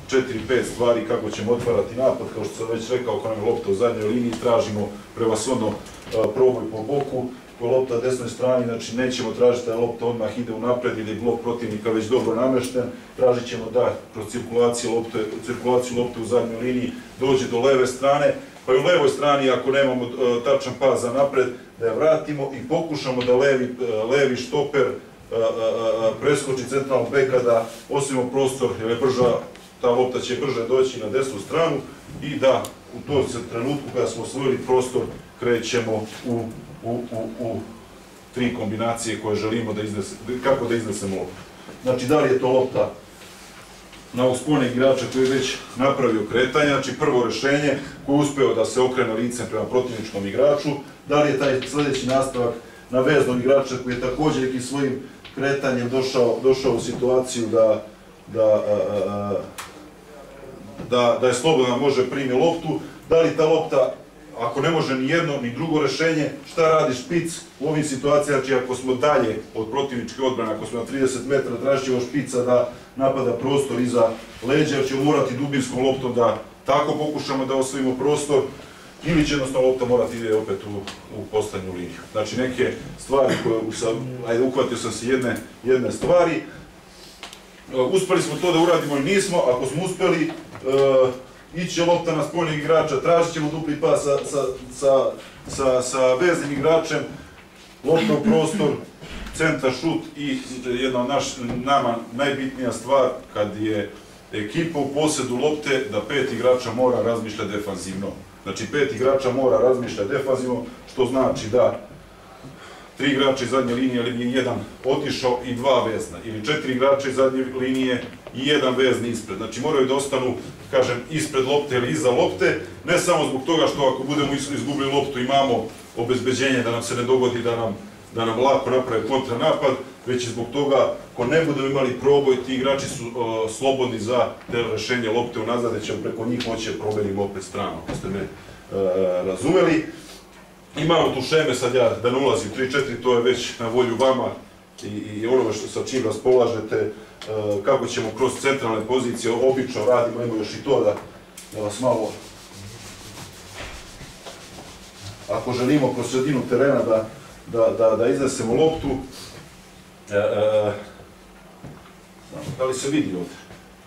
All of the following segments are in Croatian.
4-5 stvari kako ćemo otvarati napad, kao što sam već rekao, ako nam je lopta u zadnjoj liniji, tražimo prevashodno proboj po boku, ko lopta na desnoj strani, znači nećemo tražiti da lopta odmah ide u napred ili je blok protivnika već dobro namešten, tražit ćemo da kroz cirkulaciju lopte u zadnjoj liniji dođe do leve strane, pa i u levoj strani ako nemamo tačan pas za napred, da je vratimo i pokušamo da levi štoper preskoči centralnog beka, da ostavimo prostor, jer je brža, ta lopta će brže doći na desnu stranu i da u tom trenutku kada smo osvojili prostor krećemo u tri kombinacije koje želimo kako da iznesemo loptu. Znači, da li je to lopta na ovog spoljnog igrača koji je već napravio kretanje, znači prvo rešenje koji je uspeo da se okrene licem prema protivničkom igraču, da li je taj sledeći nastavak na veznog igrača koji je također nekim svojim kretanjem došao u situaciju da je slobodan, može primi loptu, da li ta lopta, ako ne može ni jedno ni drugo rešenje, šta radi špic u ovim situacijama, znači ako smo dalje od protivničke odbrane, ako smo na 30 metara, tražit ćemo špica da napada prostor iza leđa, jer ćemo morati dubinskom loptom da tako pokušamo da osvojimo prostor, ili će jednostavno lopta morati ide opet u poslednju liniju. Znači neke stvari koje sam, ajde uhvatio sam se jedne stvari, uspeli smo to da uradimo ili nismo, ako smo uspeli, iće lopta na spoljnog igrača, tražit ćemo dupli pas sa veznim igračem, lopta u prostor, centar, šut i jedna od nama najbitnija stvar kad je ekipa u posedu lopte, da 5 igrača mora razmišljati defanzivno. Znači 5 igrača mora razmišljati defanzivno, što znači da 3 igrača iz zadnje linije, ali je jedan otišao i 2 vezna, ili 4 igrača iz zadnje linije i 1 vezni ispred. Znači moraju da ostanu, kažem, ispred lopte ili iza lopte, ne samo zbog toga što ako budemo izgubili loptu imamo obezbeđenje da nam se ne dogodi da nam lako naprave kontranapad, već i zbog toga, ako ne budemo imali proboj, ti igrači su slobodni za rešenje lopte unazad, da ćemo preko njih moći promenimo opet stranu, ako ste me razumeli. Imamo tu šeme, sad ja da ne ulazim 3-4, to je već na volju vama i onome sa čim raspolažete, kako ćemo kroz centralne pozicije, obično radimo, imamo još i to da vas malo, ako želimo kroz sredinu terena da iznesemo loptu, da li se vidi ovde?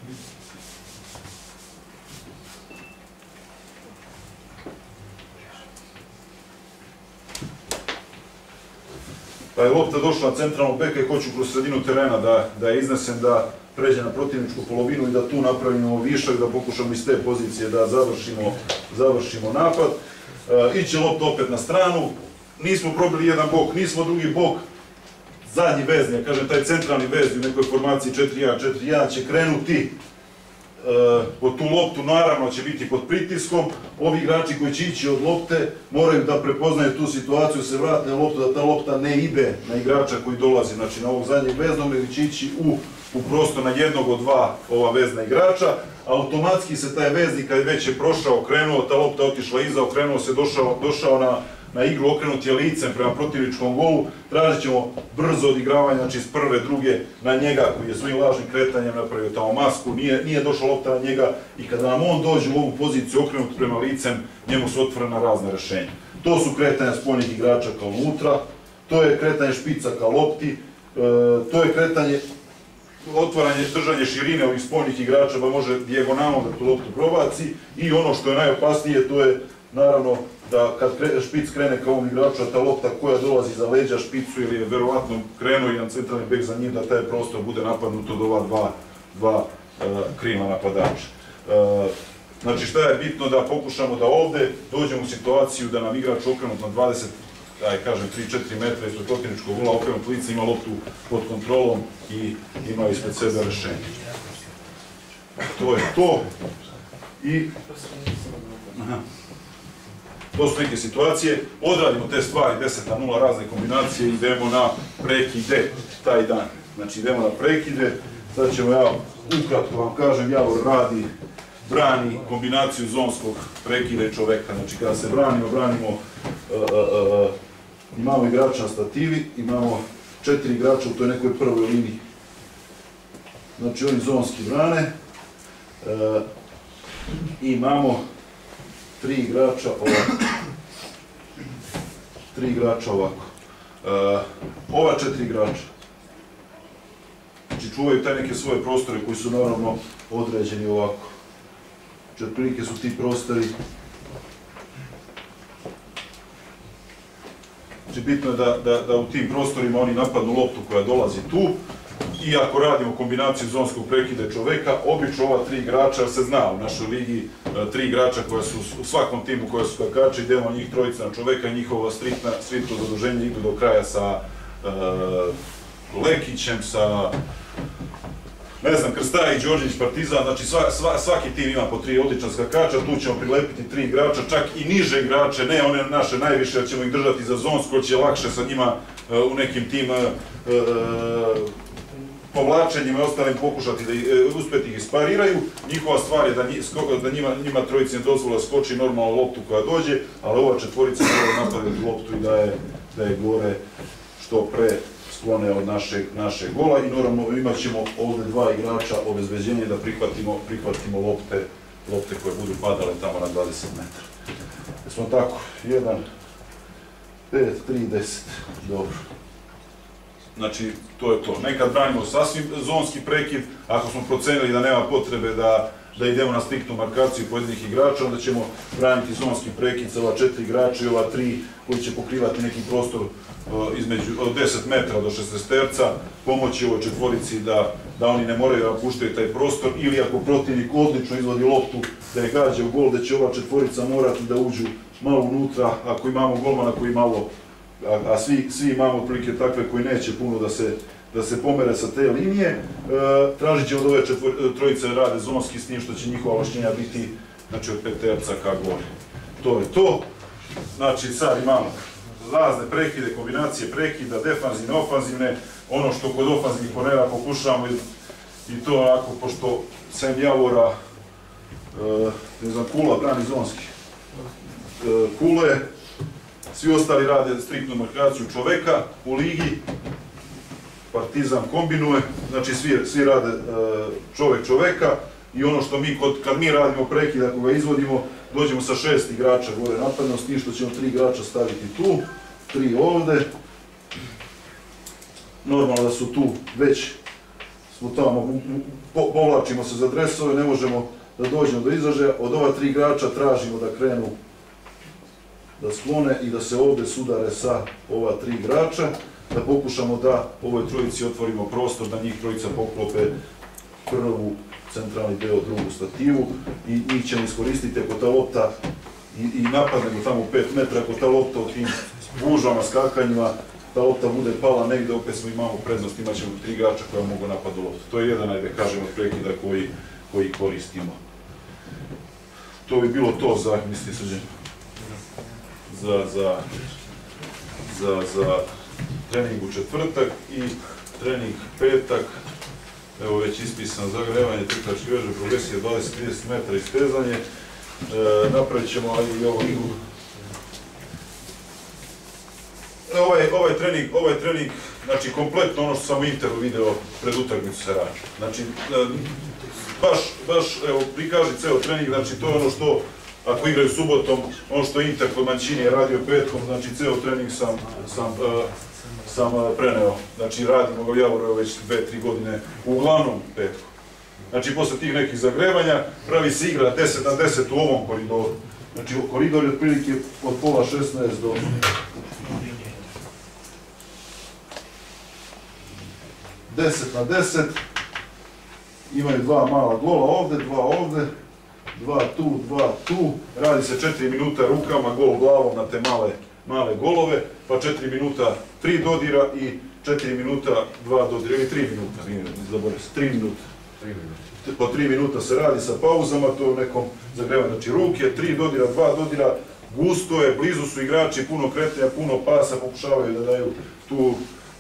Da je lopta došla na centralnog beka i hoću kroz sredinu terena da je iznesem, da pređe na protivničku polovinu i da tu napravimo višak, da pokušamo iz te pozicije da završimo napad. Iće lopta opet na stranu, nismo probili jedan bok, nismo drugi bok, zadnji vezni, ja kažem taj centralni vezni u nekoj formaciji 4-1-4-1 će krenuti pod tu loptu, naravno će biti pod pritiskom, ovi igrači koji će ići od lopte moraju da prepoznaju tu situaciju, se vrate na loptu, da ta lopta ne ide na igrača koji dolazi, znači na ovog zadnjeg veznog, nego će ići u prostor na jednog od 2 ova vezna igrača, automatski se taj veznik kad već je prošao, okrenuo, ta lopta otišla iza, okrenuo se, došao na igru, okrenut je licem prema protivničkom golu, tražit ćemo brzo odigravanje, znači iz prve, druge na njega koji je svojim lažnim kretanjem napravio tamo masku, nije došla lopta na njega i kada nam on dođe u ovu poziciju okrenut prema licem, njemu su otvorena razne rešenja. To su kretanja spoljnih igrača kao unutra, to je kretanje špica kao lopti, to je kretanje, otvaranje, držanje širine ovih spoljnih igrača, pa može dijagonalno da tu loptu probaci i ono što je najopasnije, to je naravno da kad špic krene ka ovom igraču, ta lopta koja dolazi za leđa špicu ili je verovatno krenuo jedan centralni bek za njim, da taj prostor bude napadnut od ova dva krila napadača. Znači šta je bitno, da pokušamo da ovde dođemo u situaciju da nam igrač okrenut na 20, aj kažem 3-4 metra ispred protivničkog gola, okrenut lice, ima loptu pod kontrolom i ima ispred sebe rešenje. To je to. I to su neke situacije, odradimo te stvari 10-0 razne kombinacije i idemo na prekide taj dan. Znači idemo na prekide, sad ćemo ja ukratko vam kažem, Javor brani kombinaciju zonskog prekida i čoveka. Znači kada se branimo, imamo igrača na stativi, imamo 4 igrača u toj nekoj prvoj liniji. Znači oni zonski brane, Imamo 3 igrača ovako. 3 igrača ovako. Ova 4 igrača. Znači čuvaju taj neke svoje prostore koji su naravno određeni ovako. Znači otprilike su ti prostori. Znači bitno je da u tim prostorima oni napadnu loptu koja dolazi tu. I ako radimo kombinaciju zonskog prekida čoveka, obično ova 3 igrača, jer se zna u našoj ligi 3 igrača koja su u svakom timu koja su skakači, idemo njih trojica na čoveka i njihovo striktno zaduženje idu do kraja sa Lekićem, sa ne znam, Krstajić, Đorđević, Partizan, znači svaki tim ima po 3 odlična skakača, tu ćemo prilepiti 3 igrača, čak i niže igrače, ne one naše najviše, jer ćemo ih držati za zonsko, će lakše sa njima u nekim tim povlačenjima i ostalim pokušati da uspjeti ih ispariraju. Njihova stvar je da njima trojici ne dozvole da skoči normalno loptu koja dođe, ali ova četvorica mora napadati loptu i da je gore što pre sklone od našeg gola i normalno imat ćemo ovdje 2 igrača obezbeđenje da prihvatimo lopte koje budu padale tamo na 20 metara. Jesmo tako, 1, 5, 3, 10, dobro. Znači, to je to. Nekad branimo sasvim zonski prekid, ako smo procenili da nema potrebe da idemo na striktnu markaciju pojedinih igrača, onda ćemo braniti zonski prekid sa ova 4 igrača i ova 3 koji će pokrivati neki prostor od 10 metra do 16-terca, pomoći ovoj četvorici da oni ne moraju da puštaju taj prostor, ili ako protivnik odlično izvodi loptu da je gađa u gol, da će ova četvorica morati da uđu malo unutra, ako imamo golmana koji malo, a svi imamo otprilike takve koji neće puno da se pomere sa te linije, tražit će od ove trojice rade zonski, s tim što će njihova ovlašćenja biti znači, od 5 terca ka gore. To je to. Znači sad imamo razne prekide, kombinacije prekida, defanzivne, ofanzivne, ono što kod ofanzivnih kornera pokušavamo i to onako, pošto sem Javora, ne znam, Kula brani zonski. Kule, svi ostali rade striktnu markaciju čoveka u ligi, Partizan kombinuje, znači svi rade čoveka i ono što mi, kad mi radimo prekid, ako ga izvodimo, dođemo sa 6 igrača gore napadno, s tim što ćemo 3 igrača staviti tu, 3 ovde. Normalno da su tu već, smo tamo, povlačimo se za dresove, ne možemo da dođemo do izražaja. Od ova 3 igrača tražimo da krenu, da sklone i da se ovde sudare sa ova 3 igrača, da pokušamo da ovoj trojici otvorimo prostor, da njih trojica poklope prvu centralni deo, drugu stativu i njih ćemo iskoristiti ako ta lopta i napadnemo tamo 5 metra, ako ta lopta u tim gužama, skakanjima, ta lopta bude pala negde, opet smo imamo prednost, imat ćemo 3 igrača koja mogu napadu loptu. To je jedan, ajde kažemo, prekida koji koristimo. To bi bilo to za, misli Srđan, za trening u četvrtak i trening petak. Evo već ispisan zagrevanje, trkačke veže, progresija 20-30 metara i stezanje. Napravit ćemo i ovu igru. Ovaj trening, znači kompletno ono što sam u Interu video pred utakmicu se radi. Znači, baš, evo, prikaži ceo trening, znači to je ono što, ako igraju subotom, ono što Inter kod Mancini je radio petkom, znači ceo trening sam preneo. Znači radimo ga u Javoru već 2-3 godine, uglavnom petkom. Znači posle tih nekih zagrevanja pravi se igra 10 na 10 u ovom koridoru. Znači koridor je otprilike od pola 16 do 10 na 10. Imaju 2 mala gola ovde, 2 ovde, 2 tu, 2 tu. Radi se 4 minuta rukama, gol glavom na te male golove, pa 4 minuta 3 dodira i 4 minuta 2 dodira, ili 3 minuta, zaboravim se, 3 minuta. Po 3 minuta se radi sa pauzama, to je u nekom zagrevanju, znači ruke, 3 dodira, 2 dodira, gusto je, blizu su igrači, puno kretanja, puno pasa, pokušavaju da daju tu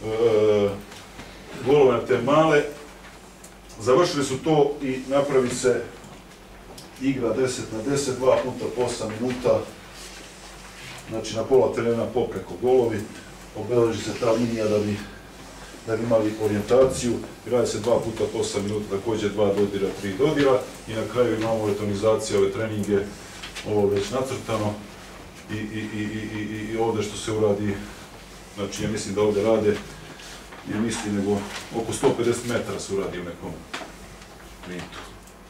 golove na te male. Završili su to i napravi se igra 10 na 10, 2 puta po 8 minuta, znači na pola terena popreko golovi, obeleži se ta linija da bi imali orijentaciju. Radi se 2 puta po 8 minuta, također 2 dodira, 3 dodira i na kraju imamo letonizaciju, ove treninge, ovo već nacrtano i ovdje što se uradi, znači ja mislim da ovdje rade, ne mislim nego oko 150 metara se uradi u nekom mintu.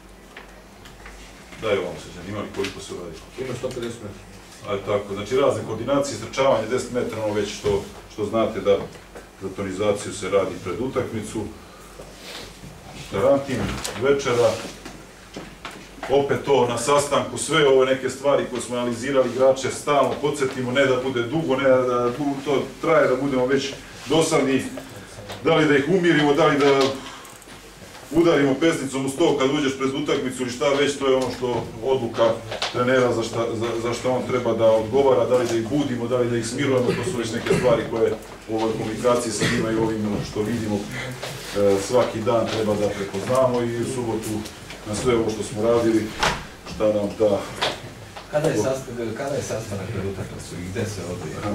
Daj ovom se zanimali koliko se uradi. Ima 150 metara. Ali tako, znači razne koordinacije, istrčavanje 10 metara, ono već što znate da za tonizaciju se radi pred utakmicu. Karantin, večera, opet to na sastanku, sve ove neke stvari koje smo analizirali, igrače stalno podsjetimo, ne da bude dugo, ne da to traje, da budemo već dosadni, da li da ih umirimo, da li da udarimo pesnicom u sto kad uđeš pred utakmicu ili šta već, to je ono što odluka trenera za što on treba da odgovara, da li da ih budimo, da li da ih smirujemo, to su već neke stvari koje u ovoj komunikaciji sa njima i ovim što vidimo svaki dan treba da prepoznamo i u subotu na sve ovo što smo radili, šta nam da... Kada je sastanak pred utakmicu i gde se odvija?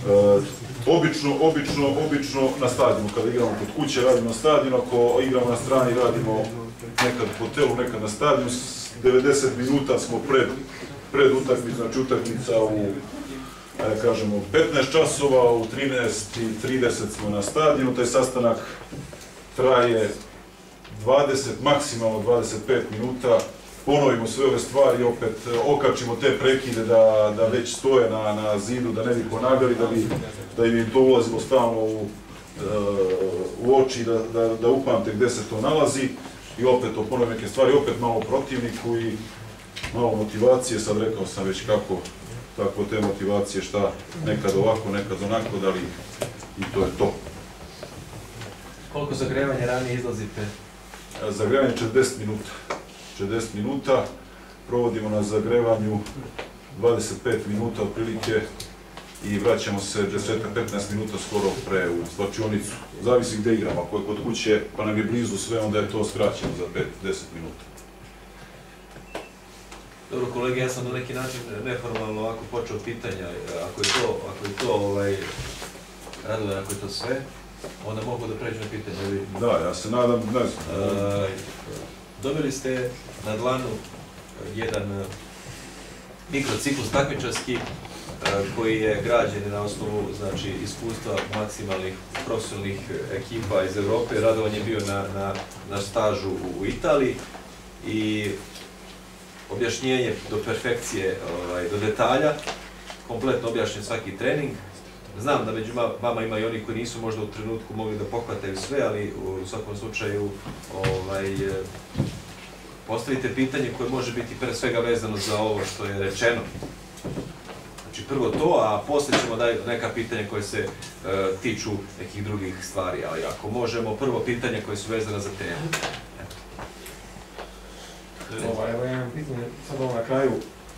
Obično na stadionu, kada igramo kod kuće radimo na stadionu, ako igramo na strani radimo nekad u hotelu, nekad na stadionu, 90 minuta smo pred utakmicu, znači utakmica u, kažemo, 15 časova, u 13:30 smo na stadionu, taj sastanak traje 20, maksimalno 25 minuta, ponovimo sve ove stvari, opet okačimo te prekide da već stoje na zidu, da ne bi ponavljali, da im to ulazimo stalno u oči, da upamte gde se to nalazi i opet to ponovimo neke stvari, opet malo protivniku i malo motivacije, sad rekao sam već kako te motivacije, šta nekad ovako, nekad onako, da li i to je to. Koliko zagrevanja ranije izlazite? Zagrevanje 40 minuta. 40 minuta, provodimo na zagrevanju 25 minuta otprilike i vraćamo se 10-15 minuta skoro pre u slačionicu. Zavisi gde igramo, ako je kod kuće pa nam je blizu sve, onda je to skraćeno za 5-10 minuta. Dobro kolege, ja sam na neki način neformalno ovako počeo pitanja, ako je to Radovan, ako je to sve, onda mogu da pređu na pitanje. Da, ja se nadam, ne znam. Dobili ste na dlanu jedan mikrociklus takmičarski koji je građen na osnovu iskustva maksimalnih profesionalnih ekipa iz Evrope. Radovan je bio na stažu u Italiji i objašnjenje do perfekcije, do detalja, kompletno objašnjen svaki trening. Znam da među vama ima i oni koji nisu možda u trenutku mogli da pohvataju sve, ali u svakom slučaju postavite pitanje koje može biti pre svega vezano za ovo što je rečeno. Znači prvo to, a poslije ćemo dati neka pitanja koje se tiču nekih drugih stvari, ali ako možemo, prvo pitanje koje su vezane za temu. Evo imam pitanje sad ovo na kraju,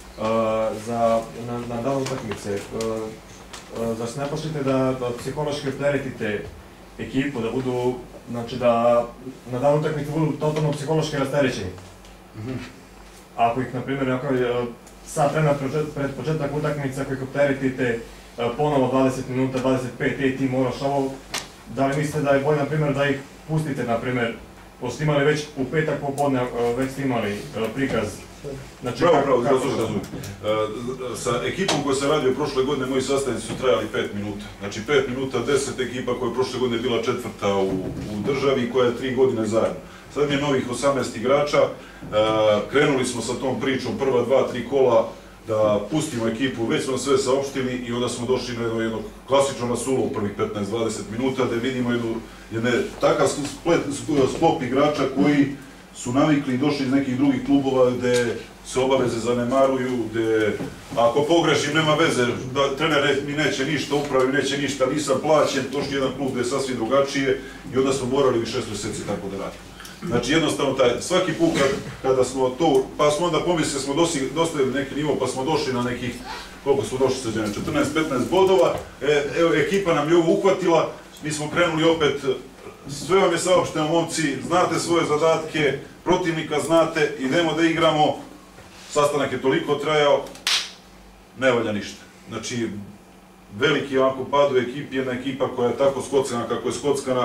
na dan utakmice. Zar se ne plašite da psihološki opteretite ekipu, da budu, znači da na dan utakmice budu totalno psihološki rasterećeni? Ako ih, na primjer, sat vremena pred početak utakmice, ako ih opteretite ponovo 20 minuta, 25, ti moraš ovo, da li mislite da je bolje, na primjer, da ih pustite, na primjer, pošto ste imali već u petak popodne, već ste imali prikaz. Bravo, razumim. Sa ekipom koja sam radio prošle godine, moji sastanci su trajali 5 minuta. Znači 5 minuta 10 ekipa koja je prošle godine bila četvrta u državi i koja je 3 godine zajedno. Sad je novih 18 igrača, krenuli smo sa tom pričom prva 2-3 kola da pustimo ekipu, već smo sve saopštili i onda smo došli na jednog klasičnog rasulo u prvih 15-20 minuta da vidimo jedne takav sklop igrača koji su navikli i došli iz nekih drugih klubova gde se obaveze zanemaruju, gde ako pogrešim nema veze, trener mi neće ništa, upravi mi neće ništa, nisam plaćen, došli jedan klub gde je sasvim drugačije i onda smo morali 6 mjeseci tako da radimo. Znači jednostavno svaki put kada smo to, pa smo onda pomislili smo dostavili neki nivo pa smo došli na nekih, koliko smo došli sa 14-15 bodova, evo ekipa nam je ovo uhvatila, mi smo krenuli opet, sve vam je saopšteno momci, znate svoje zadatke, protivnika znate, idemo da igramo, sastanak je toliko trajao, ne valja ništa. Znači, veliki ovako pad u ekipi, jedna ekipa koja je tako skockana kako je skockana,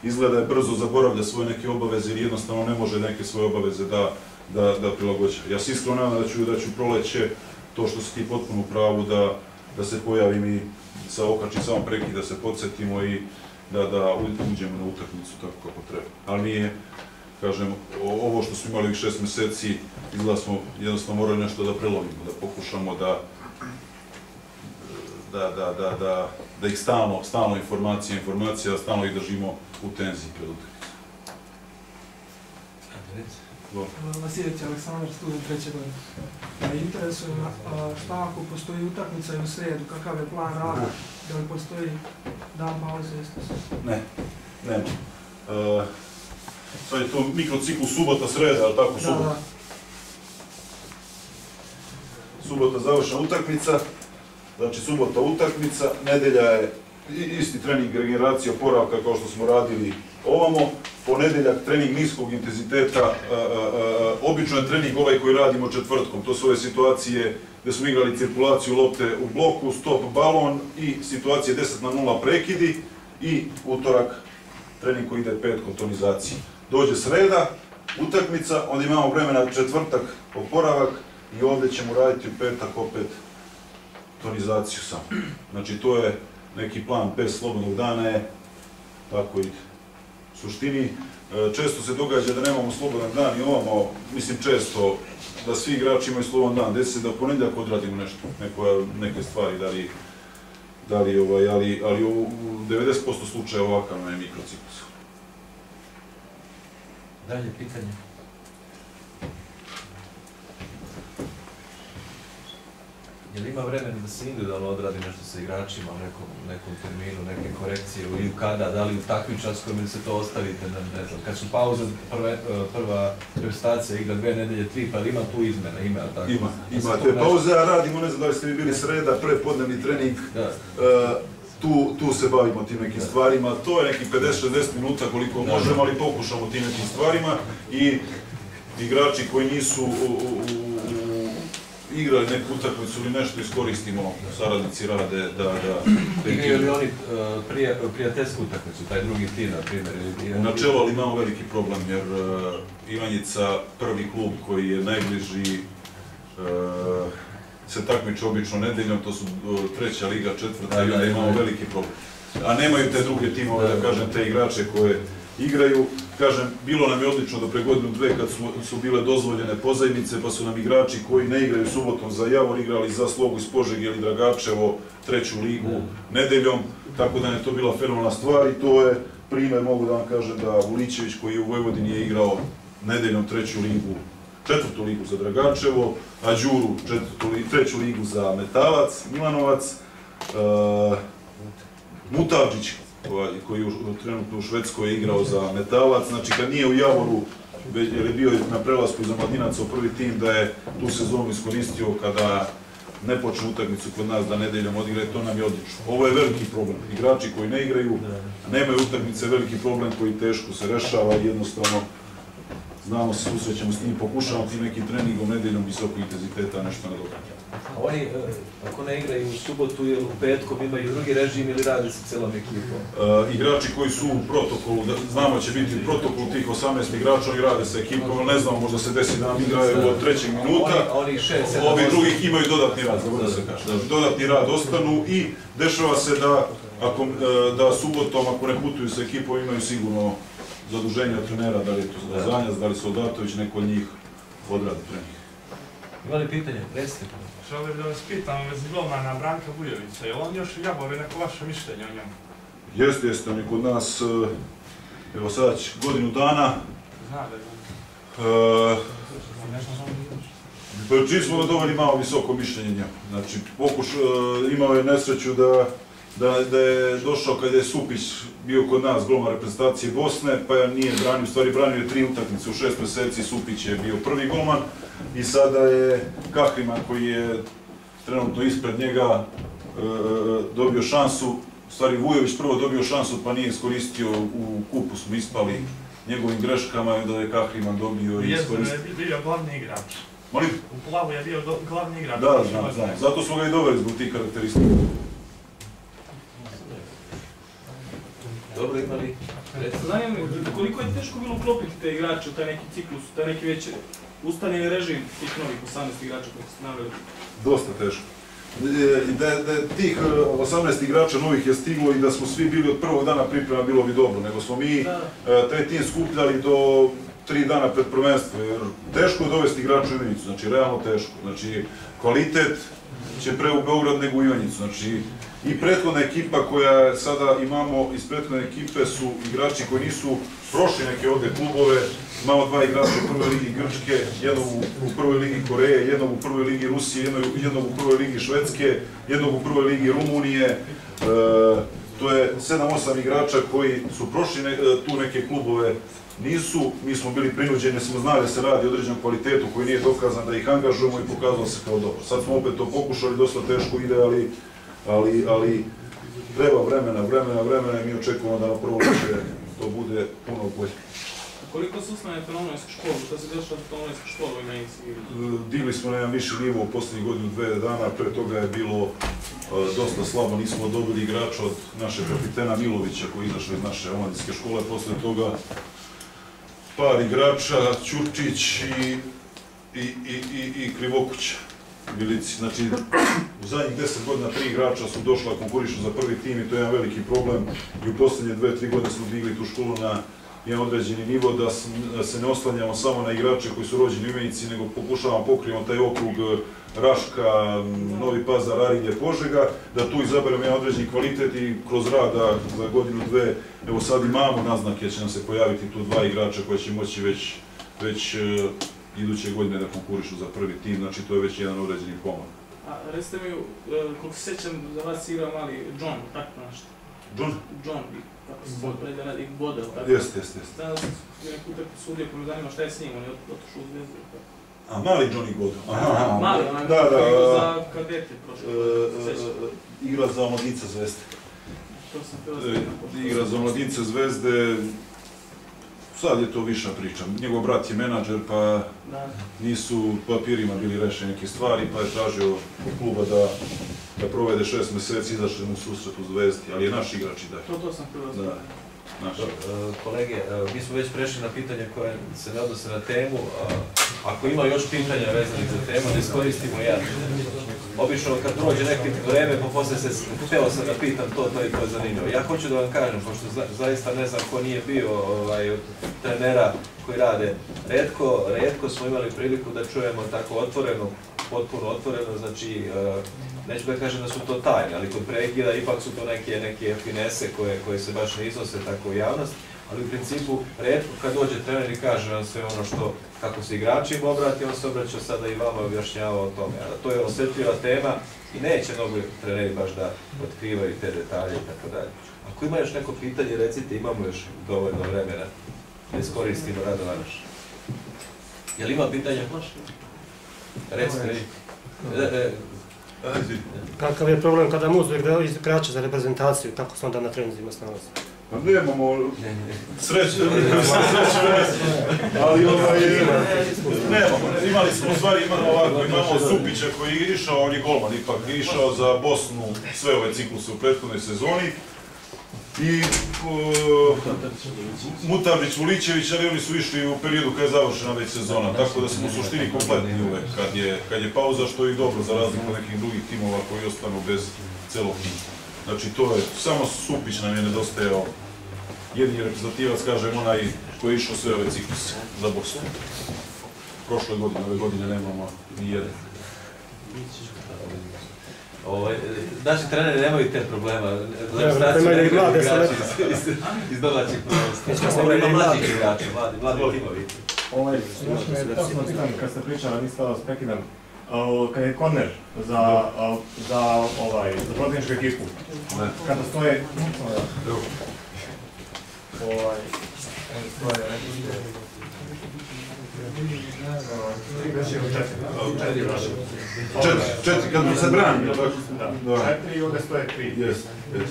izgleda je brzo zaboravlja svoje neke obaveze jer jednostavno ne može neke svoje obaveze da prilagođa. Ja se iskreno nadam da ću proleće to što si ti potpuno u pravu da se pojavim i okačim samo prekid, da se podsjetimo i da uđemo na utakmicu tako kako treba. Ali nije, kažem, ovo što smo imali ovih 6 mjeseci, izgleda smo jednostavno morali nešto da prelovimo, da pokušamo da ih stalno informacija, stalno ih držimo u tenziji pred utakmicom. Vasiljević Aleksandar, student 3. godine. Interesuje me šta ako postoji utakmica i u srijedu, kakav je plan rada, da li postoji dan pauze isto se? Ne, nema. Sad je to mikrociklus subota, sreda, ali tako subota? Subota završena utakmica, znači subota utakmica, nedelja je isti trening regeneracija oporavka kao što smo radili ovamo, ponedeljak trening niskog intenziteta, obično je trening ovaj koji radimo četvrtkom, to su ove situacije gdje smo igrali cirkulaciju lopte u bloku, stop balon i situacije 10:0 prekidi i utorak trening koji ide petkom tonizacije. Dođe sreda, utakmica, onda imamo vremena četvrtak oporavak i ovdje ćemo raditi u petak opet tonizaciju samo. Znači to je neki plan bez slobodnog dana je tako ide. U suštini, često se događa da nemamo slobodan dan i ovamo, mislim često da svi igrači imaju slobodan dan, desi se da u ponedjeljak odradimo nešto, neke stvari, ali u 90% slučaja ovakav nam je mikrociklus. Dalje pitanje. Je li ima vremena da se individualno odradi nešto sa igračima u nekom terminu, neke korekcije ili kada, da li u takmičarskom ili se to ostavite, ne znam, kad su pauze, prva reprezentacija igra 2 nedelje, 3, pa ima tu izmjena, ima tako? Ima te pauze, a radimo, ne znam da li ste vi bili sreda, prepodnevni trening, tu se bavimo tim nekim stvarima, to je nekih 50-60 minuta koliko možemo, ali pokušamo tim nekim stvarima i igrači koji nisu igrali neku utakmicu ili nešto iskoristimo, saradnici rade da... Igraju li oni prijateljsku utakmicu, taj drugi tim, na primjer? U načelu, ali imamo veliki problem, jer Ivanjica, prvi klub koji je najbliži, se takmiče obično nedeljom, to su 3. liga, 4. i onda imamo veliki problem. A nemaju te druge timove, da kažem, te igrače koje igraju. Kažem, bilo nam je odlično do pre godinu, dve kad su bile dozvoljene pozajmice, pa su nam igrači koji ne igraju subotom za Javor, igrali za Slogu iz Požege ili Dragačevo, 3. ligu nedeljom, tako da je to bila fenomenalna stvar i to je primjer, mogu da vam kažem, da Vulićević koji u Vojvodini je igrao nedeljom 3. ligu, 4. ligu za Dragačevo, a Đuru 3. ligu za Metalac, Milanovac, Mutavđić koji trenutno u Švedskoj je igrao za Metalac, znači kad nije u Javoru, jer je bio na prelasku za Mladinaca u prvi tim, da je tu sezonu iskoristio kada ne počne utakmicu kod nas da nedeljom odigraju, to nam je odlično. Ovo je veliki problem. Igrači koji ne igraju, nemaju utakmice, veliki problem koji teško se rešava i jednostavno znamo se, susrećemo s njim, pokušavamo tim nekim treningom nedeljom visokog intenziteta nešto nadoknaditi. A oni, ako ne igraju u subotu ili u petkom, imaju drugi režim ili radi sa celom ekipom? Igrači koji su u protokolu, znamo će biti u protokolu tih 18 igrača, oni rade sa ekipom, ali ne znamo, možda se desi da nam igraju od 3. minuta. Ovi drugih imaju dodatni rad, da se kaže. Dodatni rad ostanu i dešava se da subotom, ako ne putuju sa ekipom, imaju sigurno zaduženje od trenera, da li je to Zanjac, da li Soldatović, neko od njih odradi trening. Ima li pitanje? Recite. Želim da vas pitam u vezi golmana Branka Vujovića, je li on još u Jaboru, neko vaše mišljenje o njemu? Jeste, on je kod nas, evo sada će godinu dana. Zna da je on. Čim smo ga doveli malo visoko mišljenje njemu. Znači, imao je nesreću da je došao kada je Supić bio kod nas, golman reprezentacije Bosne, pa nije branio, u stvari branio je 3 utakmice u 6 mjeseci, Supić je bio prvi golman i sada je Kahriman koji je trenutno ispred njega dobio šansu, u stvari Vujović prvo dobio šansu pa nije iskoristio, u kupu smo ispali njegovim greškama i onda je Kahriman dobio i iskoristio. Jezero je bio glavni igrač. Molim? U Plavu je bio glavni igrač. Da, znam. Zato smo ga i doveli zbog tih karakteristika. Dobro, imali? Zanima me, koliko je teško bilo uklopiti te igrače u taj neki ciklus, u taj neki već ustaljeni režim tih novih 18 igrača koji ste naveli? Dosta teško. Da tih 18 igrača novih je stiglo i da smo svi bili od prvog dana priprema, bilo bi dobro, nego smo mi taj tim skupljali do 3 dana pred prvenstvo, jer teško je dovesti igrača u Ivanjicu, znači realno teško. Znači, kvalitet će pre u Beograd nego u Ivanjicu, znači i prethodna ekipa koja sada imamo iz prethodne ekipe su igrači koji nisu prošli neke ovde klubove, imamo 2 igrača u prvoj ligi Grčke, jednog u prvoj ligi Koreje, jednog u prvoj ligi Rusije, jednog u prvoj ligi Švedske, jednog u prvoj ligi Rumunije. To je 7-8 igrača koji su prošli tu neke klubove, nisu, mi smo bili prinuđeni, smo znali da se radi o određenom kvalitetu koji nije dokazan, da ih angažujemo i pokazalo se kao dobro. Sad smo opet to pokušali, dosta teško ide, ali treba vremena i mi očekujemo da na prvo liče to bude puno bolje. Koliko se uslanjate na online školu? Šta se dešava na online školu u Ivanjici? Digli smo na jedan viši nivo u poslednjih godinu, 2 dana, pre toga je bilo dosta slabo, nismo dobili igrača od našeg kapitena Milovića koji je izašao iz naše omladinske škole, posle toga par igrača, Ćurčić i Krivokuć, Bilici. Znači, u zadnjih 10 godina 3 igrača su došla, konkurišu za prvi tim i to je jedan veliki problem. I u poslednje 2-3 godine smo digli tu školu na jedan određeni nivo, da se ne oslanjamo samo na igrače koji su rođeni u Ivanjici, nego pokušavamo pokrijemo taj okrug Raška, Novi Pazar, Arilje, Požega, da tu izaberemo jedan određeni kvalitet i kroz rada za godinu, 2, evo sad imamo naznake, će nam se pojaviti tu 2 igrača koji će moći već iduće godine da konkurišu za prvi tim, znači to je već jedan određeni pomak. A recite mi, koliko se sjećam, za vas igra mali John, tako nešto? John, kako se zove, da radi Bodel, tako? Jeste. Znam da sam neku utakmicu sudio, pa me zanima šta je s njim, on je otišao u Zvezdu. A, mali Johnny Bodel. Mali, onaj koji igra za kadete prošle. Igra za omladince Zvezde. To sam htio da Igra za omladince Zvezde, sad je to viša priča. Njegov brat je menadžer, pa nisu papirima bili rešeni neke stvari, pa je tražio od kluba da provede 6 meseci, izašli mu susret u Zvezdi, ali je naš igrač i dalje. To sam htio da Kolege, mi smo već prešli na pitanje koje se ne odnose na temu. Ako ima još pitanja vezanih za temu, da iskoristimo jedan. Obično kad prođe neki vreme, pa posle se hteo sam da pitam to i to je zanimljivo. Ja hoću da vam kažem, pošto zaista ne znam ko nije bio od trenera koji rade, retko smo imali priliku da čujemo tako otvoreno, potpuno otvoreno, znači neću da kažem da su to tajne, ali kod prekida ipak su to neke finese koje se baš ne iznose tako u javnost, ali u principu retko kad dođe trener i kaže nam sve ono što, kako se igračima obrati, on se obraća sada i vama objašnjava o tome. To je osjetljiva tema i neće mnogo treneri baš da otkrivaju te detalje i tako dalje. Ako ima još neko pitanje, recite, imamo još dovoljno vremena da iskoristimo Radovanoš. Jel ima pitanja? Recite vi. Kakav je problem kada mu uzme igrače za reprezentaciju, kako se onda na treninzima snalazi? Pa nemamo sreće, ali nemamo. Imali smo, u stvari imamo Supića koji je išao, on je golman ipak, išao za Bosnu sve ove cikluse u prethodnoj sezoni. I Mutavrić, Vulićević, ali oni su išli u periodu kada je završena već sezona, tako da smo u suštini kompletni uvek kad je pauza, što je i dobro za razliku nekih drugih timova koji ostanu bez celog tima. Znači to je, samo Supić nam je nedostajao, jedini reprezentativac, kažem, onaj koji je išao sve ove cikluse za Bosnu. Prošle godine, ove godine nemamo ni jedan. Naši treneri nemaju te problema. Imaju i mlade igrači iz domaćih prvenstva. Ima mlađih igrača, mladi timovi. Još me tosno pitan, kad ste pričali, niste vas prekidam, kad je korner za protivničku ekipu, kada stoje... Četiri, kad bi se branio, tako? Da, 4 i ovdje stoje 3. Jest.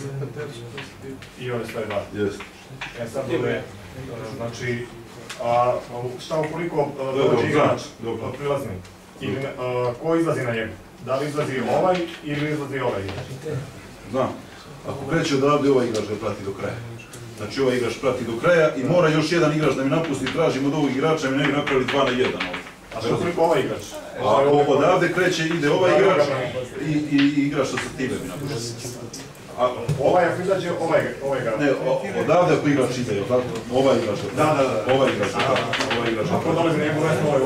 I ovdje stoje 2. Jest. Sad ovdje, znači, šta ukoliko dođe igrač prilazni, ko izlazi na njegu? Da li izlazi ovaj ili izlazi ovaj igrač? Znam. Ako kreće odavde, ovaj igrač ga prati do kraja. Znači ovaj igrač prati do kraja i mora još jedan igrač da mi napusti, tražim od ovog igrača, mi ne bi napravili 2 na 1 ovdje. A što koliko ovaj igrač? Ako odavde kreće, ide ovaj igrač i igrač sa time mi napusti. Ovaj ako izađe, ovaj igrač. Ne, odavde ako igrač ide, tako? Ovaj igrač. Ovaj igrač, ovaj igrač. Ako dolazi njemu,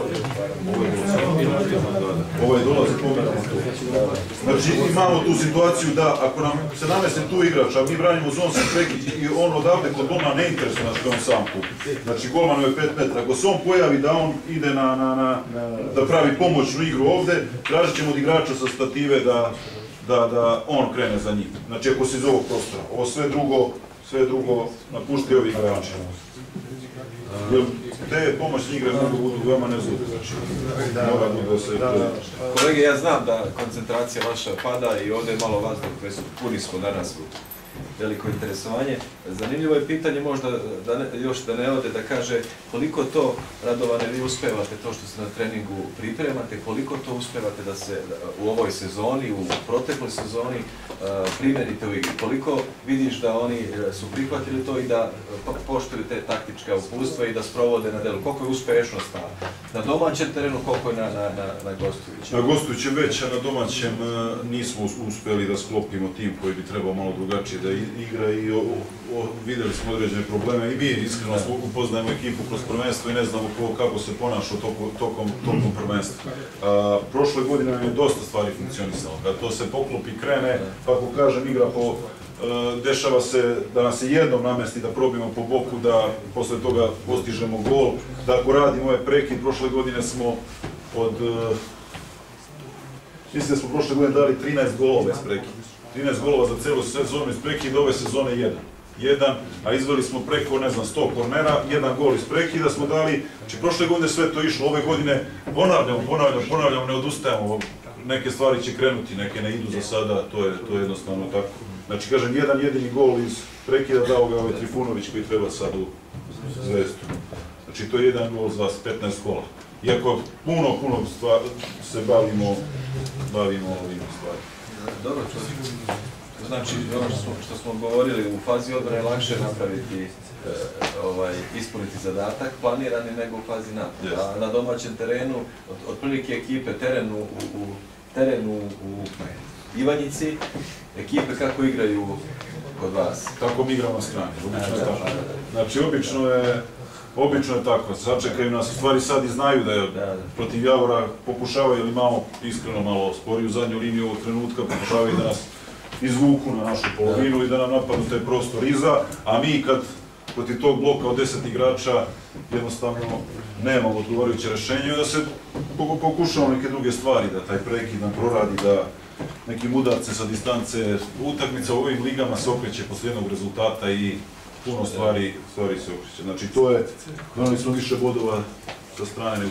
Ovaj dolazi, pobjedamo tu. Znači imamo tu situaciju da ako nam se namese tu igrač, a mi branimo zonski prekid i on odavde kod golmana ne interesuje nas što on sam tu. Znači golmanu je 5 metra. Ako se on pojavi da on ide da pravi pomoćnu igru ovde, tražit ćemo od igrača sa stative da on krene za njim. Znači ako se iz ovog prostora. Ovo sve drugo napušti ovi igrači. Jer te pomoćne igre mogu budu veoma nezgodne, znači mora budu da se... Kolege, ja znam da koncentracija vaša pada i ovdje je malo vazduh, puni smo danas u veliko interesovanje. Zanimljivo je pitanje možda, još da ne ode, da kaže koliko to, Radovane, vi uspevate to što se na treningu pripremate, koliko to uspevate da se u ovoj sezoni, u protekloj sezoni primenite u igri, koliko vidiš da oni su prihvatili to i da poštuju te taktička uputstva i da sprovode na delu, koliko je uspešnost na domaćem terenu, koliko je na gostujućem? Na gostujućem već, a na domaćem nismo uspeli da sklopimo tim koji bi trebao malo drugačije da igra i videli smo određene probleme i mi iskreno upoznajemo ekipu kroz prvenstvo i ne znamo kako se ponaša tokom prvenstva. Prošle godine nam je dosta stvari funkcionisalo. Kad to se poklopi, krene, pa ako kažem igra po... Dešava se da nas se jednom namesti da probimo po boku, da posle toga postižemo gol, da ako radimo ovaj prekid, prošle godine smo mislim da smo prošle godine dali 13 golova iz prekida. 13 golova za celu sezonu iz prekida, ove sezone jedan, a izveli smo preko, ne znam, 100 kornera, jedan gol iz prekida smo dali, znači prošle godine sve to išlo, ove godine ponavljamo, ne odustajamo, neke stvari će krenuti, neke ne idu za sada, to je jednostavno tako. Znači, kažem, jedan jedini gol iz prekida dao ga ovaj Trifunović koji treba sad u Zvezdu. Znači, to je jedan gol za 15 kola. Iako puno se bavimo ovim stvarima. Dobro, znači, ono što smo govorili, u fazi odbrane je lakše napraviti, ispuniti zadatak planirani nego u fazi napada. A na domaćem terenu, otprilike ekipe terenu u Ivanjici, ekipe kako igraju kod vas? Kako mi igramo na strani, obično je tako. Znači, obično je tako, sačekaju nas, u stvari sad i znaju da je protiv Javora pokušavaju ili iskreno malo sporiju zadnju liniju ovog trenutka, pokušavaju da nas izvuku na našu polovinu i da nam napadnu taj prostor iza, a mi kad protiv tog bloka od 10 igrača jednostavno nemamo odgovarajuće rešenje i da se pokušamo neke druge stvari, da taj prekid nam proradi, da nekim udarcem sa distance, utakmica u ovim ligama se okreće posle jednog rezultata i puno stvari se okreće. Znači to je, donali smo više bodova sa strane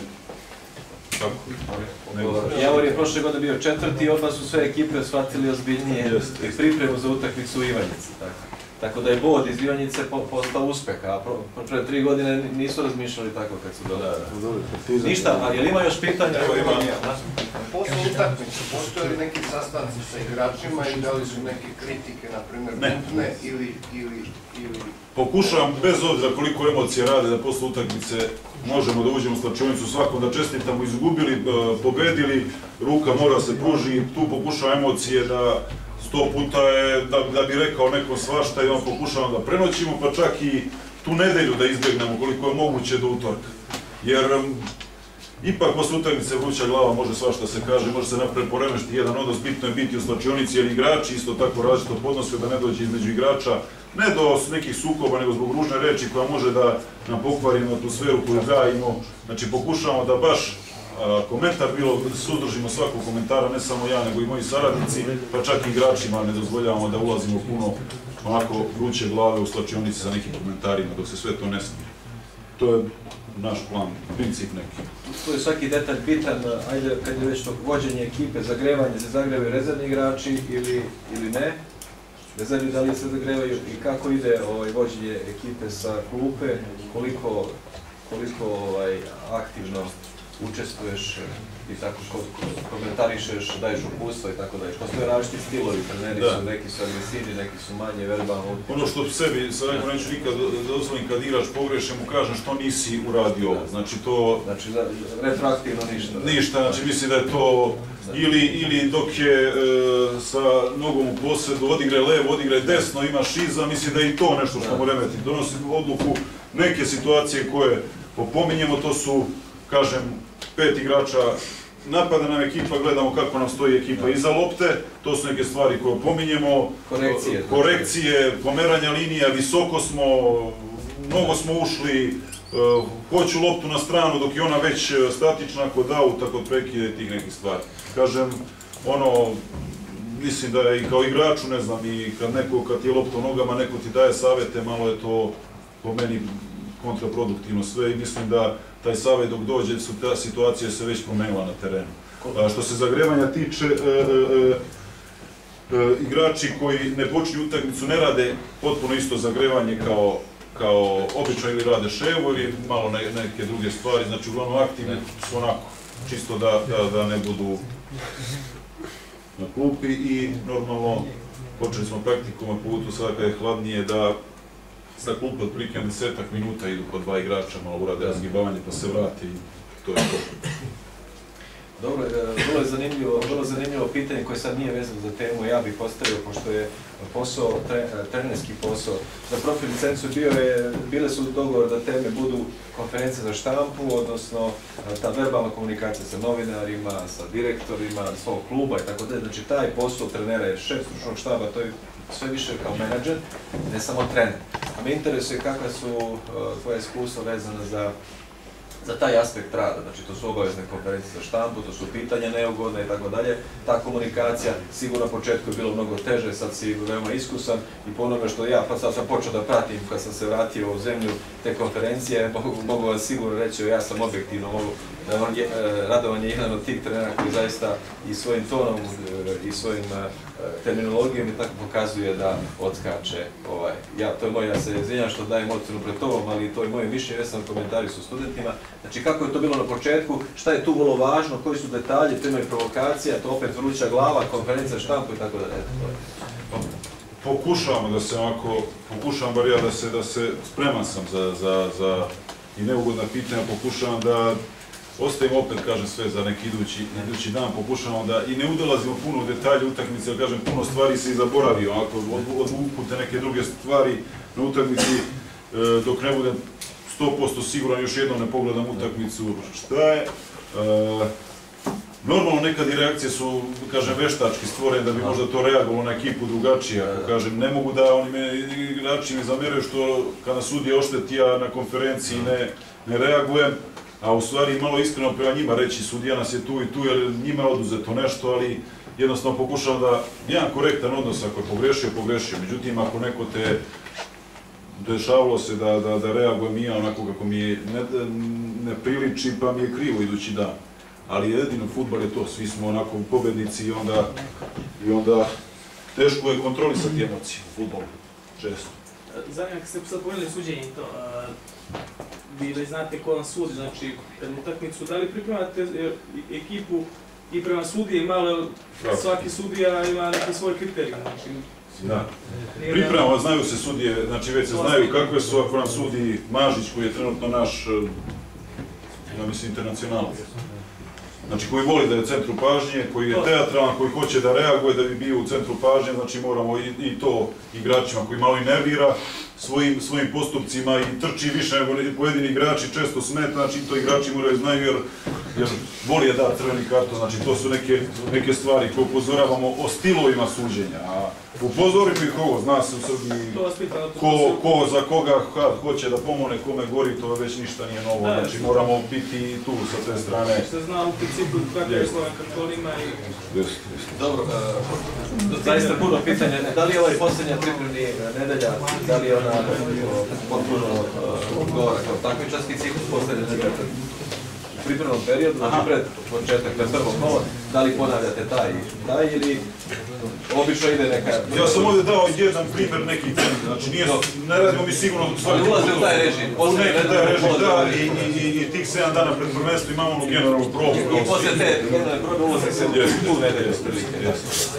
Javor je prošle godine bio 4. i odmah su sve ekipe shvatili ozbiljnije pripremu za utakmicu u Ivanjici. Tako da je bod iz Ivanjice postao uspeh, a pre 3 godine nisu razmišljali tako kad su dolazili. Ništa, a je li ima još pitanja? Posle utakmice, postoje li neki sastanci sa igračima i da li su neke kritike, na primjer, butne ili... Pokušavam, bez obzira koliko emocije rade, da posle utakmice možemo da uđemo u slačionicu svakom, da čestitamo, izgubili, pobedili, ruka mora se pruži, tu pokušavam emocije da 100 puta je, da bi rekao neko svašta i on pokušavam da prenoćimo, pa čak i tu nedelju da izbjegnemo koliko je moguće do utorka. Jer ipak posle utakmice vruća glava može svašta se kaže, može se napred poremešiti jedan odnos, bitno je biti u slačionici jer igrači isto tako različito podnose da ne dođe između igrača, ne do nekih sukoba, nego zbog ružne reči koja može da nam pokvari atmosferu koju gajimo. Znači pokušavamo da baš komentar bilo, suzdržimo svakog komentara, ne samo ja, nego i moji saradnici, pa čak i igračima ne dozvoljavamo da ulazimo puno onako vruće glave u slačionici sa nekim komentarima, dok se sve to ne smije. To je naš plan, princip neki. Tu je svaki detalj bitan, ajde, kad je već to vođenje ekipe, zagrevanje, se zagrevaju rezervni igrači ili ne? Rezervni da li se zagrevaju i kako ide vođenje ekipe sa klupe, koliko aktivno učestvuješ i tako komentarišeš, daješ upustva i tako dalje. Postoje različiti stilovi, treneri su, neki su agresivni, neki su manje verbalno. Ono što sebi, sad neko neću nikad dozvolim kad igrač pogreše, mu kažem što nisi uradio ovo. Znači to... Znači retroaktivno ništa. Ništa, znači mislim da je to ili dok je sa nogom u posledu odigraj levo, odigraj desno, imaš iza, mislim da je i to nešto što mu remeti. Donosi odluku neke situacije koje pominjemo, to su, kažem, 5 igrača, napada nam ekipa, gledamo kako nam stoji ekipa iza lopte, to su neke stvari koje pominjemo, korekcije, pomeranja linija, visoko smo, mnogo smo ušli, hoću loptu na stranu dok je ona već statična kod auta, kod prekide tih nekih stvari. Kažem, mislim da je i kao igraču, ne znam, i kad ti je lopta u nogama, neko ti daje savete, malo je to po meni kontraproduktivno sve i mislim da taj savjet dok dođe, ta situacija se već promenila na terenu. Što se zagrevanja tiče, igrači koji ne počinju utakmicu ne rade potpuno isto zagrevanje kao obično ili rade ševo ili malo neke druge stvari, znači uglavnom aktivni su onako, čisto da ne budu na klupi i normalno počeli smo praktikom na putu sada kada je hladnije da sa klupe otprilike 10 minuta idu po 2 igrača, malo urade razgibavanje pa se vrati i to je to. Dobro, vrlo zanimljivo pitanje koje sad nije vezano za temu, ja bih postavio, pošto je posao, trenerski posao. Za profil licencu bile su dogovor da teme budu konferencije za štampu, odnosno ta verbalna komunikacija sa novinarima, sa direktorima, svog kluba i tako dalje. Znači taj posao trenera je šef stručnog štaba, to je sve više kao menadžer, ne samo trener. A me interesuje kakva su tvoja iskustva vezana za taj aspekt rada, znači to su obavezne konferencije za štampu, to su pitanja neugodne i tako dalje. Ta komunikacija, sigurno na početku je bilo mnogo teže, sad si veoma iskusan i po onome što ja, pa sad sam počeo da pratim kad sam se vratio u zemlju te konferencije, mogu vas sigurno reći, ja sam objektivno, Radovan je jedan od tih trenera koji zaista i svojim tonom i svojim terminologijom i tako pokazuje da odskače. Ja se izvinjam što dajem ocenu pred tobom, ali to je moje mišljenje, već sam komentari su studentima. Znači kako je to bilo na početku, šta je tu vrlo važno, koji su detalji, to ima i provokacija, to opet vruća glava, konferencija, štampu i tako dalje. Pokušavamo da se onako, pokušavam bar ja da se spreman sam za i neugodna pitanja, pokušavam da ostavim opet, kažem, sve za neki idući dan, pokušamo da i ne udalazimo puno u detalje utakmice, jer kažem, puno stvari se i zaboravio, ako odvukute neke druge stvari na utakmici, dok ne budem 100% siguran, još jednom ne pogledam utakmicu šta je. Normalno nekad i reakcije su, kažem, veštački stvorene da bi možda to reagovalo na ekipu drugačije, ako kažem, ne mogu da oni igrači mi zameraju što kada sudija ošteti ja na konferenciji ne reagujem, a u stvari malo iskreno prema njima reći sudija nas je tu i tu, jer njima je oduzeto nešto, ali jednostavno pokušavam da jedan korektan odnos, ako je pogrešio, međutim ako neko te dešavalo se da reagujem i ja onako kako mi ne priliči, pa mi je krivo idući dan. Ali jedino fudbal je to, svi smo onako pobednici i onda teško je kontrolisati emocije u fudbalu, često. Zanima, kad ste sad pojeli suđenje to, vi već znate ko vam sudi, znači pred utakmicu, da li pripremate ekipu i prema sudije, malo svaki sudija ima neki svoj kriterij, znači... Da. Pripremamo, znaju se sudije, znači već se znaju kakve su, ako nam sudi Mažić, koji je trenutno naš, ja mislim, internacionalac. Znači, koji voli da je u centru pažnje, koji je teatralan, koji hoće da reaguje, da bi bio u centru pažnje, znači moramo i to igračima koji malo i nervira svojim postupcima i trči više nego pojedini igrači često smeta, znači to igrači moraju znaju jer voli je da crveni karton, znači to su neke stvari koje upozoravamo o stilovima suđenja, a upozorimo ih ovo, zna se u Srbiji ko za koga hoće da pomogne, kome gori, to već ništa nije novo, znači moramo biti tu sa te strane. Se zna u principu kako je slovem kartonima i... Dobro, zaista puno pitanja, da li je ovaj posljednja pripremni nedelja, da li je ona potpuno odgovara kao takmičarski ciklus posljednja nedelja pripremnom periodu, znači pred početak, pred prvo kolo, da li ponavljate taj ili obično ide neka... Ja sam ovdje dao jedan primjer nekih treninga, znači ne radimo mi sigurno... Ali ulaze u taj režim, u neki taj režim, da, i tih 7 dana pred prvenstvo imamo onu generalnu probu. I poslije te generalne probe ulaze se tu nedelju prilike.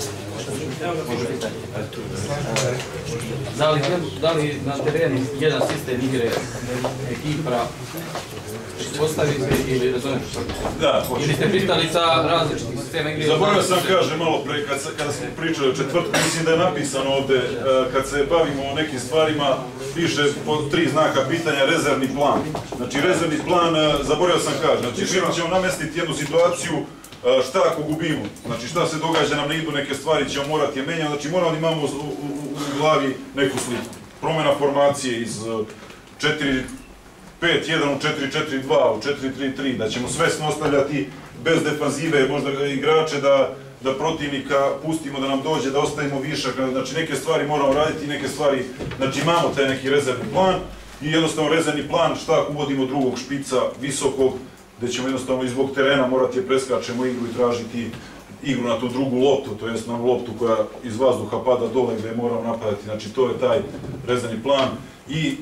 Da li na terenu jedan sistem igre ekipa postavite ili razumiješ što? Da. Ili ste pristali sa različitim sistema igre? Zaboravio sam kaže malo pre, kada smo pričali o četvrtku, mislim da je napisano ovdje, kad se bavimo o nekim stvarima, piše po 3 znaka pitanja rezervni plan. Znači rezervni plan, zaboravio sam kaže, znači mi ćemo namestiti jednu situaciju šta ako gubimo, znači šta se događa, nam ne idu neke stvari, ćemo morati je menjati, znači moramo da imamo u glavi neku sliku. Promjena formacije iz 4-5-1 u 4-4-2, u 4-3-3, da ćemo svesno ostavljati bez defanzive možda igrače, da protivnika pustimo da nam dođe, da ostavimo višak, znači neke stvari moramo raditi, neke stvari, znači imamo taj neki rezervni plan i jednostavno rezervni plan šta ako uvodimo drugog špica visokog, gdje ćemo jednostavno i zbog terena morati je preskačemo igru i tražiti igru na tu drugu loptu, to jest na loptu koja iz vazduha pada dole gdje moramo napadati, znači to je taj rezervni plan i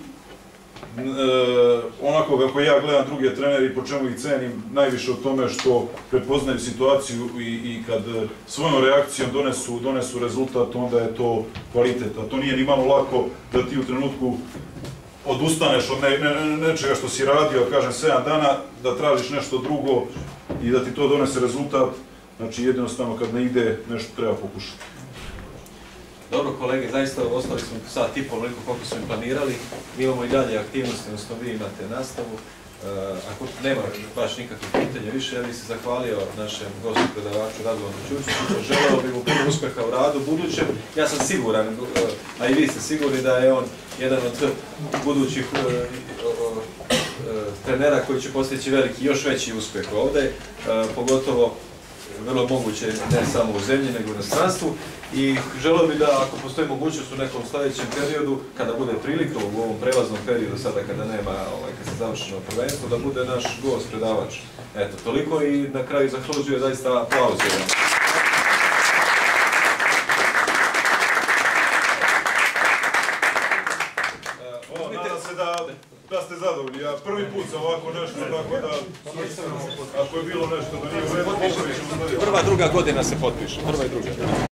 onako kako ja gledam druge trenere i po čemu ih cenim najviše o tome što prepoznaju situaciju i kad svojom reakcijom donesu rezultat, onda je to kvalitet, a to nije ni malo lako da ti u trenutku odustaneš od nečega što si radio, kažem 7 dana, da tražiš nešto drugo i da ti to donese rezultat, znači jednostavno kad ne ide nešto treba pokušati. Dobro kolege, zaista ostali smo sat i pol, onoliko koliko smo im planirali. Mi imamo i dalje aktivnosti, odnosno vi imate nastavu. Ako nema baš nikakvih pitanja više, ja bih se zahvalio našem gostu predavaču Radovanu Ćurčiću. Želeo bih mu puno uspjeha u radu budućem. Ja sam siguran, a i vi ste sigurni da je on jedan od budućih trenera koji će postići veliki, još veći uspjeh ovdje, pogotovo vrlo moguće ne samo u zemlji, nego u inostranstvu. I želeo bih da, ako postoji mogućnost u nekom sljedećem periodu, kada bude prilika u ovom prelaznom periodu, sada kada nema, kad se završeno prvenstvo, da bude naš gost, predavač. Eto, toliko i na kraju zaslužuje zaista aplauz. Nadam se da ste zadovoljni. Ja prvi put sam ovako nešto, tako da ako je bilo nešto da nije u redu, popravit ćemo. Prva, druga godina se potpiše, prva i druga.